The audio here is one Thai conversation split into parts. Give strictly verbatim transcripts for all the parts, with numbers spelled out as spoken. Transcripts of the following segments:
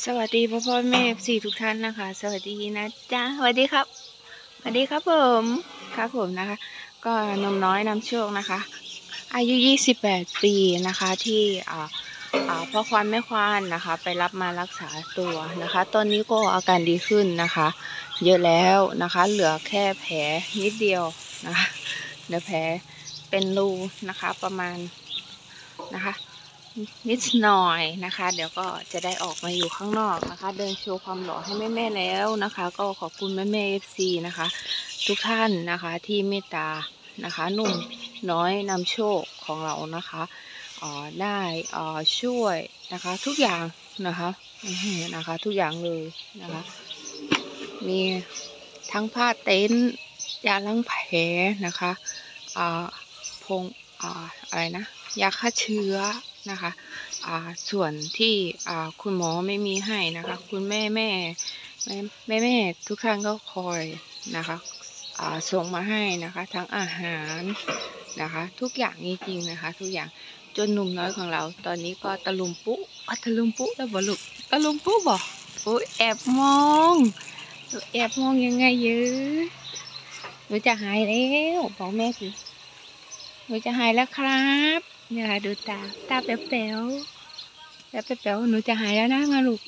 สวัสดีพ่อพ่อแม่สี่ทุกท่านนะคะสวัสดีนะจ๊ะสวัสดีครับสวัสดีครับผมครับผมนะคะก็นมน้อยนำโชคนะคะอายุยี่สิบแปดปีนะคะที่อ่าอ่าพ่อควานแม่ควานนะคะไปรับมารักษาตัวนะคะตอนนี้ก็อาการดีขึ้นนะคะเยอะแล้วนะคะเหลือแค่แผลนิดเดียวนะคะเหลือแผลเป็นรูนะคะประมาณนะคะนิดหน่อยนะคะเดี๋ยวก็จะได้ออกมาอยู่ข้างนอกนะคะเดินโชว์ความหล่อให้แม่ๆแล้วนะคะก็ขอบคุณแม่ๆ เอฟ ซี นะคะทุกท่านนะคะที่เมตตานะคะหนุ่มน้อยนำโชคของเรานะคะได้ช่วยนะคะทุกอย่างนะคะนะคะทุกอย่างเลยนะคะมีทั้งผ้าเต็นท์ยาล้างแผลนะคะพงอะไรนะยาฆ่าเชื้อนะคะส่วนที่คุณหมอไม่มีให้นะคะคุณแม่แม่แม่แม่แม่ทุกท่านก็คอยนะคะส่งมาให้นะคะทั้งอาหารนะคะทุกอย่างจริงๆนะคะทุกอย่างจนหนุ่มน้อยของเราตอนนี้ก็ตะลุมปุ๊ตะลุมปุ๊แล้วบ่ลูกตะลุมปุ๊บอกโอ้ยแอบมองแอบมองยังไงเยอะหนูจะหายแล้วบอกแม่สิหนูจะหายแล้วครับเนี่ยดูตาตาแป๋วแป๋วแป๋วแป๋วหนูจะหายแล้วนะมาลูก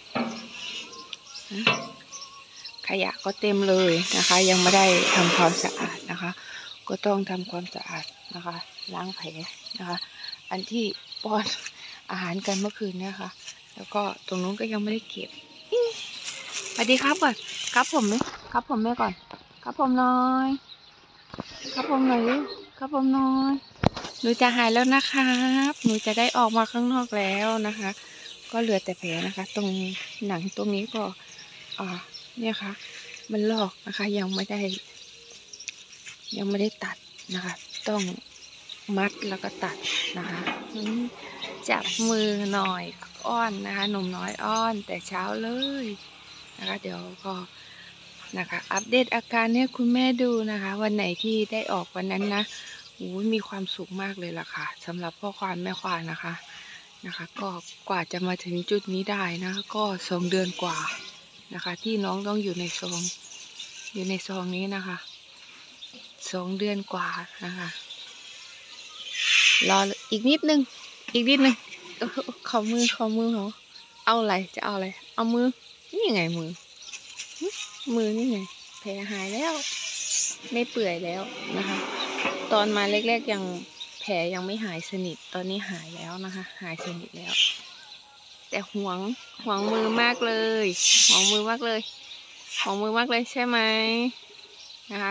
ขยะก็เต็มเลยนะคะยังไม่ได้ทำความสะอาดนะคะก็ต้องทำความสะอาดนะคะล้างแผลนะคะอันที่ป้อนอาหารกันเมื่อคืนเนี่ยค่ะแล้วก็ตรงนู้นก็ยังไม่ได้เก็บสวัสดีครับก่อนครับผมไหมครับผมแม่ก่อนครับผมน้อยครับผมหน่อยครับผมน้อยหนูจะหายแล้วนะครับหนูจะได้ออกมาข้างนอกแล้วนะคะก็เหลือแต่แผลนะคะตรงหนังตรงนี้ก็อ่าเนี่ยค่ะมันลอกนะคะยังไม่ได้ยังไม่ได้ตัดนะคะต้องมัดแล้วก็ตัดนะคะจับมือหน่อยอ้อนนะคะหนุ่มน้อยอ้อนแต่เช้าเลยนะคะเดี๋ยวก็นะคะอัปเดตอาการเนี่ยคุณแม่ดูนะคะวันไหนที่ได้ออกวันนั้นนะโอ้มีความสุขมากเลยล่ะค่ะสำหรับพ่อควานแม่ควานนะคะนะคะก็กว่าจะมาถึงจุดนี้ได้นะก็สองเดือนกว่านะคะที่น้องต้องอยู่ในซองอยู่ในซองนี้นะคะสองเดือนกว่านะคะรออีกนิดนึงอีกนิดนึงขอมือขอมือเหรอเอาอะไรจะเอาอะไรเอามือนี่ยังไงมือมือนี่ไงแผลหายแล้วไม่เปื่อยแล้วนะคะตอนมาแรกๆยังแผลยังไม่หายสนิทตอนนี้หายแล้วนะคะหายสนิทแล้วแต่หวงหวงมือมากเลยหวงมือมากเลยหวงมือมากเลยใช่ไหมนะคะ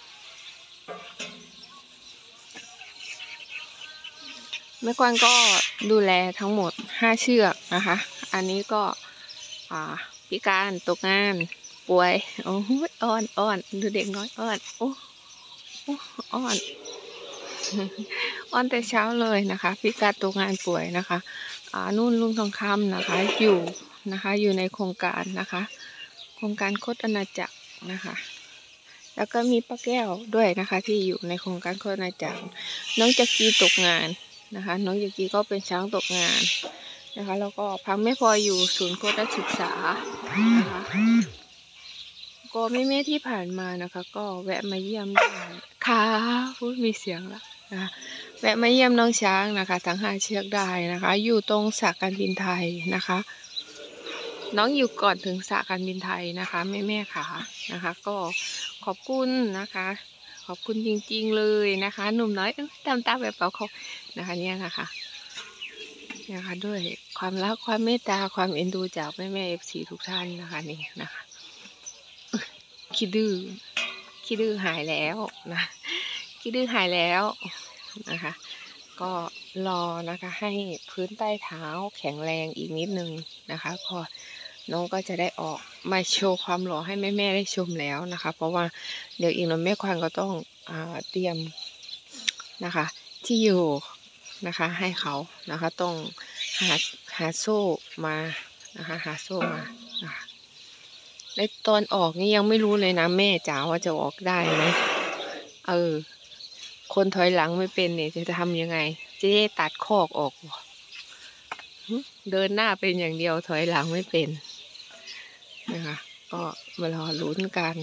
แม่กวางก็ดูแลทั้งหมดห้าเชือกนะคะอันนี้ก็พิการตกงานป่วยโอ้ยอ้อนอ้อนดูเด็กน้อยอ้อนโอ้อ้อนอ้อนแต่เช้าเลยนะคะพิการตกงานป่วยนะคะอ่านุ่นลุงทองคำนะคะอยู่นะคะอยู่ในโครงการนะคะโครงการโคตรอาณาจักรนะคะแล้วก็มีป้าแก้วด้วยนะคะที่อยู่ในโครงการโคตรอาณาจักรน้องจักรีตกงานนะคะน้องจักรีก็เป็นช้างตกงานนะคะแล้วก็พังไม่พออยู่ศูนย์โคตรศึกษานะคะก็แม่แม่ที่ผ่านมานะคะก็แวะมาเยี่ยมได้ค่ะพูดมีเสียงละนะคะแวะมาเยี่ยมน้องช้างนะคะทั้งห้าเชือกได้นะคะอยู่ตรงสระการบินไทยนะคะน้องอยู่ก่อนถึงสระการบินไทยนะคะแม่แม่ค่ะนะคะก็ขอบคุณนะคะขอบคุณจริงๆเลยนะคะหนุ่มน้อยตามตาแบบเป่าเขานะคะเนี่ยนะคะนะคะด้วยความรักความเมตตาความเอ็นดูจากแม่แม่เอฟซีทุกท่านนะคะนี่นะคะคิดดื้อคิดดื้อหายแล้วนะคิดดื้อหายแล้วนะคะก็รอนะคะให้พื้นใต้เท้าแข็งแรงอีกนิดนึงนะคะพอน้องก็จะได้ออกมาโชว์ความหล่อให้แม่ๆได้ชมแล้วนะคะเพราะว่าเดี๋ยวอีกหน่อยแม่ควานก็ต้องอ่าเตรียมนะคะที่อยู่นะคะให้เขานะคะต้องหาหาโซ่มานะคะหาโซ่มานะคะในตอนออกนี่ยังไม่รู้เลยนะแม่จ๋าว่าจะออกได้ไหมเออคนถอยหลังไม่เป็นเนี่ยจะทำยังไงจะได้ตัดคอกออกเดินหน้าเป็นอย่างเดียวถอยหลังไม่เป็นนะคะก็มารอลุ้นกัน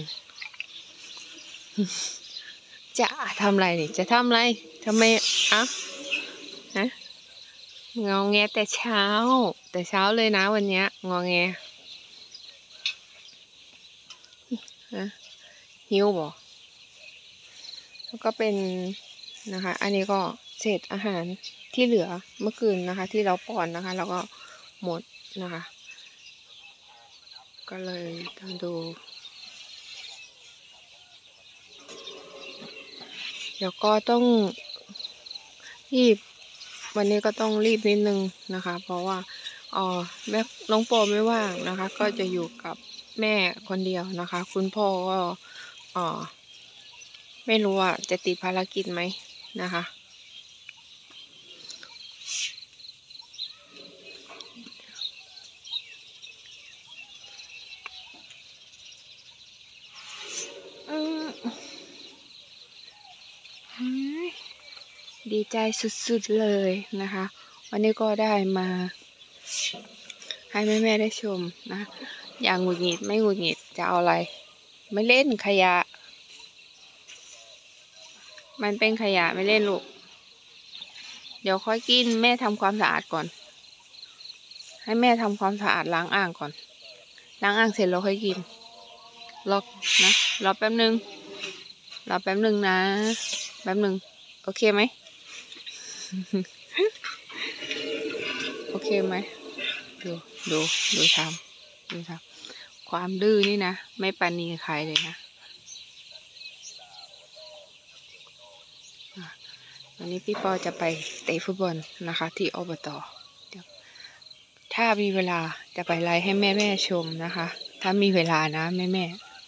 จะทำอะไรนี่จะทำอะไรทำไมอ่ะฮะงอแงแต่เช้าแต่เช้าเลยนะวันนี้งอแงฮะหิวบ่แล้วก็เป็นนะคะอันนี้ก็เศษอาหารที่เหลือเมื่อคืนนะคะที่เราป้อนนะคะแล้วก็หมดนะคะก็เลยต้องดูเดี๋ยวก็ต้องรีบวันนี้ก็ต้องรีบนิดนึงนะคะเพราะว่าอ๋อแม่น้องโปไม่ว่างนะคะก็จะอยู่กับแม่คนเดียวนะคะคุณพ่อก็อ๋อไม่รู้ว่าจะติดภารกิจไหมนะคะดีใจสุดๆเลยนะคะวันนี้ก็ได้มาให้แม่ๆได้ชมนะอย่างหงุดหงิดไม่หงุดหงิดจะเอาอะไรไม่เล่นขยะมันเป็นขยะไม่เล่นลูกเดี๋ยวค่อยกินแม่ทำความสะอาดก่อนให้แม่ทำความสะอาดล้างอ่างก่อนล้างอ่างเสร็จเราค่อยกินรอนะรอแป๊บนึงรอแป๊บนึงนะแป๊บนึงโอเคไหม โอเคไหมดูดูดูทำดูทำความดื้อนี่นะไม่ปราณีใครเลยนะวันนี้พี่ปอจะไปเตะฟุตบอลนะคะที่อบต.ถ้ามีเวลาจะไปไลฟ์ให้แม่แม่ชมนะคะถ้ามีเวลานะแม่แม่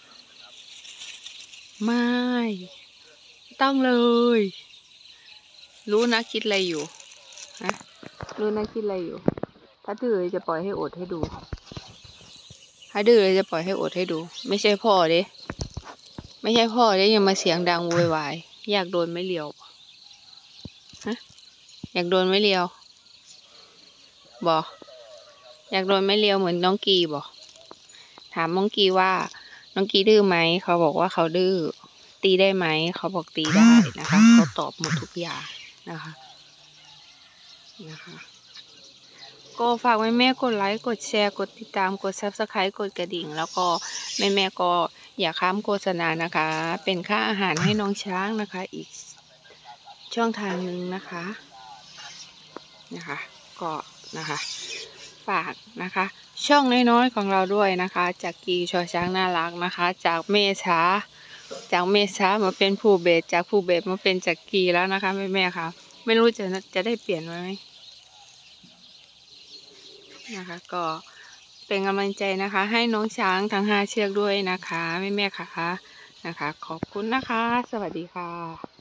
ไม่ต้องเลยรู้นะคิดอะไรอยู่นะรู้นะคิดอะไรอยู่ถ้าดื้อจะปล่อยให้อดให้ดูถ้าดื้อจะปล่อยให้อดให้ดูไม่ใช่พ่อเด้ไม่ใช่พ่อเด้ยังมาเสียงดังโวยวายอยากโดนไม่เลียวฮะอยากโดนไม่เลียวบอกอยากโดนไม่เลียวเหมือนน้องกีบอกถามน้องกีว่าน้องกีดื้อไหมเขาบอกว่าเขาดื้อตีได้ไหมเขาบอกตีได้นะคะเขาตอบหมดทุกอย่างนะคะนะคะก็ฝากแม่แม่กดไลค์กดแชร์กดติดตามกดซับสไครต์กดกระดิ่งแล้วก็แม่แม่ก็อย่าข้ามโฆษณานะคะเป็นค่าอาหารให้น้องช้างนะคะอีกช่องทางหนึ่งนะคะนะคะก็นะคะฝากนะคะช่องน้อยๆของเราด้วยนะคะจากกีชอช้างน่ารักนะคะจากเมช้าจากเมช้ามาเป็นผู้เบสจากผู้เบสมาเป็นจากกีแล้วนะคะแม่แม่ค่ะไม่รู้จะจะได้เปลี่ยนไหมนะคะก็เป็นกำลังใจนะคะให้น้องช้างทั้งห้าเชือกด้วยนะคะแม่แม่ค่ะนะคะขอบคุณนะคะสวัสดีค่ะ